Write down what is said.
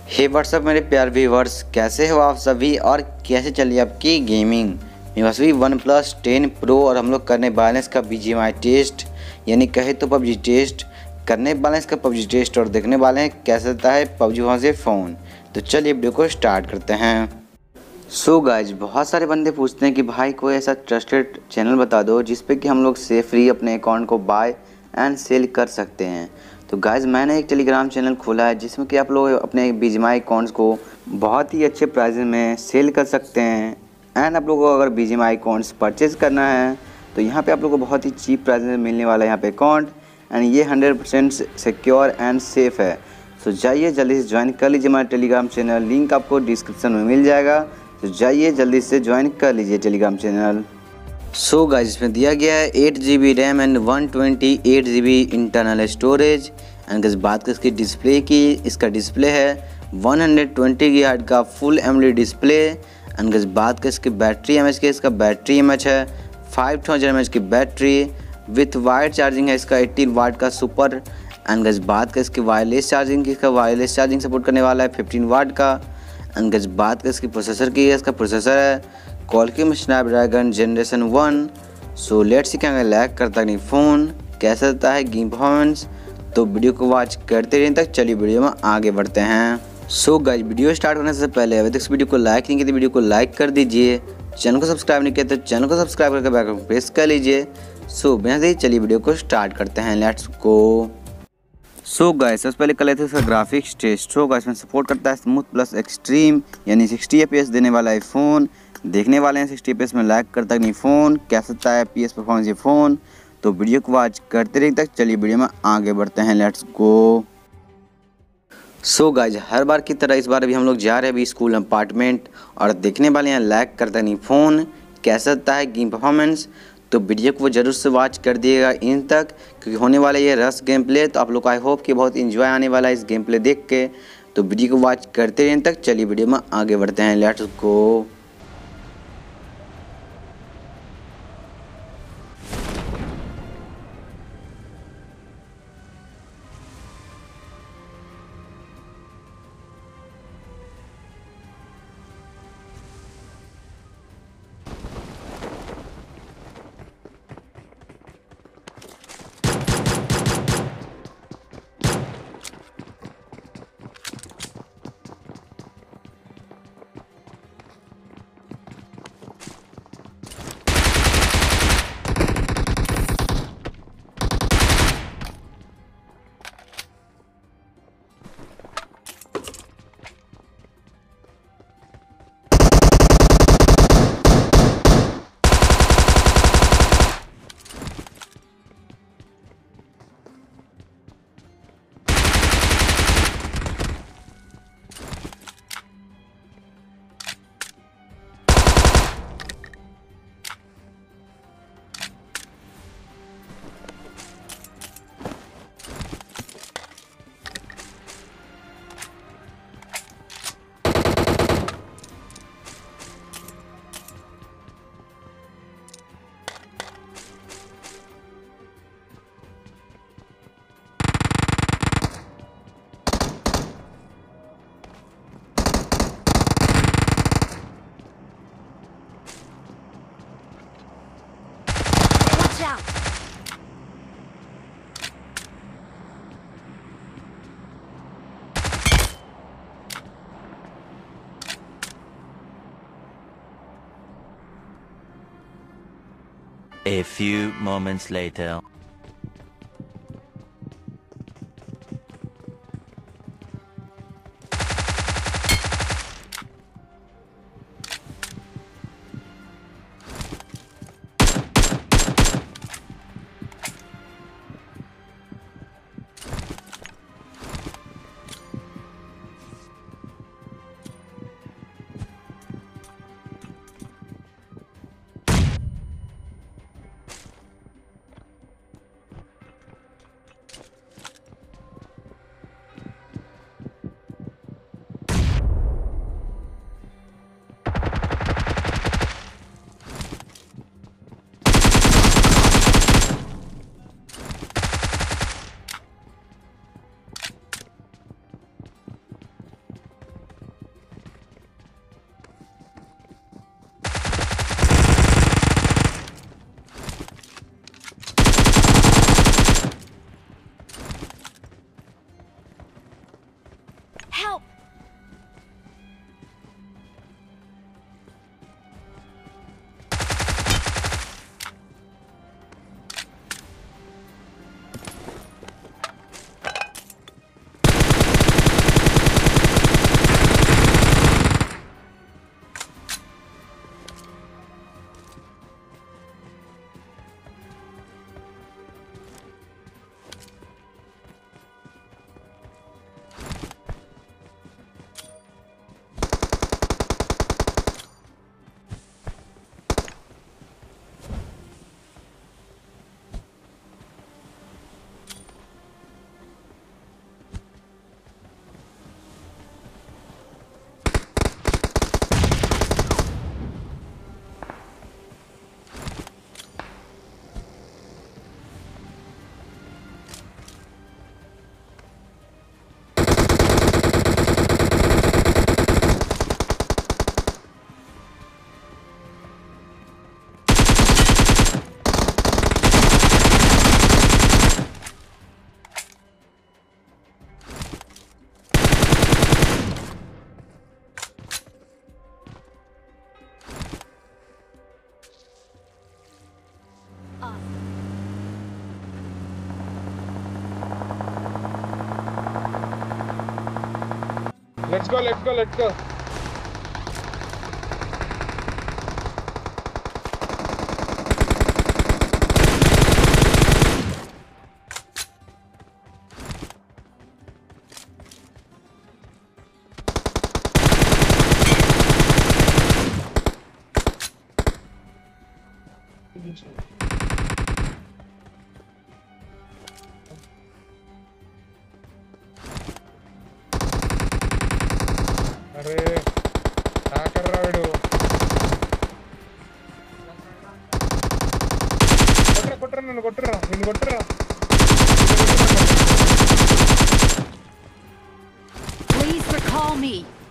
हे WhatsApp मेरे प्यार viewers, कैसे हो आप सभी और कैसे चली आपकी गेमिंग। मेरे पास भी वन प्लस 10 प्रो और हम लोग करने वाले इसका BGMI टेस्ट, यानी कहे तो पबजी टेस्ट करने वाले इसका पबजी टेस्ट और देखने वाले हैं कैसे रहता है पबजी वहाँ से फ़ोन। तो चलिए वीडियो को स्टार्ट करते हैं। सो गाइज, बहुत सारे बंदे पूछते हैं कि भाई कोई ऐसा ट्रस्टेड चैनल बता दो जिस पे कि हम लोग सेफली अपने अकाउंट को बाय एंड सेल कर सकते हैं। तो गाइज मैंने एक टेलीग्राम चैनल खोला है जिसमें कि आप लोग अपने BGMI अकाउंट्स को बहुत ही अच्छे प्राइस में सेल कर सकते हैं। एंड आप लोगों को अगर BGMI अकाउंट्स परचेज़ करना है तो यहाँ पे आप लोगों को बहुत ही चीप प्राइस में मिलने वाला है यहाँ पे अकाउंट। एंड ये 100% सिक्योर एंड सेफ़ है। तो जाइए जल्दी से ज्वाइन कर लीजिए हमारा टेलीग्राम चैनल, लिंक आपको डिस्क्रिप्शन में मिल जाएगा। तो जाइए जल्दी से ज्वाइन कर लीजिए टेलीग्राम चैनल। सो गाइस, इसमें दिया गया है 8 GB RAM and 128 GB internal storage. And guys बात करें इसकी डिस्प्ले की, इसका डिस्प्ले है 120 हर्ट्ज का full AMOLED display. And guys बात करें इसकी बैटरी एमएच की, इसका बैटरी एमएच है 5000 mAh की बैटरी विथ वायर चार्जिंग है इसका 18 वाट का सुपर। एंड गाइस बात करें इसकी वायरलेस चार्जिंग की, इसका वायरलेस चार्जिंग सपोर्ट करने वाला है 15 वाट का। एंड गाइस बात करें इसकी प्रोसेसर की, इसका प्रोसेसर है Qualcomm Snapdragon generation 1। So let's see क्या लैग करता नहीं फ़ोन, कैसा रहता है गेम परफॉर्मेंस। तो वीडियो को वॉच करते रहें तक चलिए वीडियो में आगे बढ़ते हैं। सो गाइस, वीडियो स्टार्ट होने से पहले अभी तक इस वीडियो को लाइक नहीं किया तो वीडियो को लाइक कर दीजिए, चैनल को सब्सक्राइब नहीं किया तो चैनल को सब्सक्राइब करके बेल आइकन प्रेस कर लीजिए। सो बिना देरी चलिए वीडियो को स्टार्ट करते हैं, लेट्स गो। सो गाइस, सबसे पहले कर लेते हैं इसका ग्राफिक्स टेस्ट। सो गाइस, में सपोर्ट करता है स्मूथ प्लस एक्सट्रीम, यानी 60 FPS देने वाला है फ़ोन। देखने वाले हैं 60 FPS में लैग करता नहीं फ़ोन, कैसा सकता है PS परफॉर्मेंस ये फ़ोन। तो वीडियो को वॉच करते रहिए तक चलिए वीडियो में आगे बढ़ते हैं, लेट्स गो। सो गाइस, हर बार की तरह इस बार अभी हम लोग जा रहे हैं अभी स्कूल अपार्टमेंट और देखने वाले हैं लैग करता नहीं फ़ोन, कैसा रहता है गेम परफॉर्मेंस। तो वीडियो को जरूर से वॉच कर दिएगा इन तक, क्योंकि होने वाला ये रश गेम प्ले। तो आप लोग को आई होप कि बहुत इन्जॉय आने वाला है इस गेम प्ले देख के। तो वीडियो को वॉच करते रहें तक चलिए वीडियो में आगे बढ़ते हैं, let's go. A few moments later. Let's go, let's go, let's go. अरे क्या कर रहा है वीडियो కొట్టరా Please recall me.